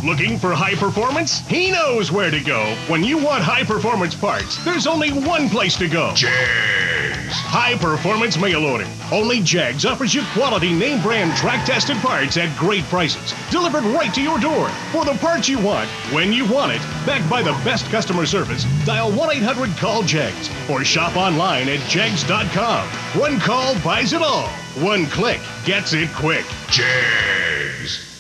Looking for high performance? He knows where to go. When you want high performance parts, there's only one place to go. JEGS. High performance mail order. Only JEGS offers you quality name brand track tested parts at great prices. Delivered right to your door. For the parts you want, when you want it. Backed by the best customer service. Dial 1-800-CALL-JEGS or shop online at jegs.com. One call buys it all. One click gets it quick. JEGS.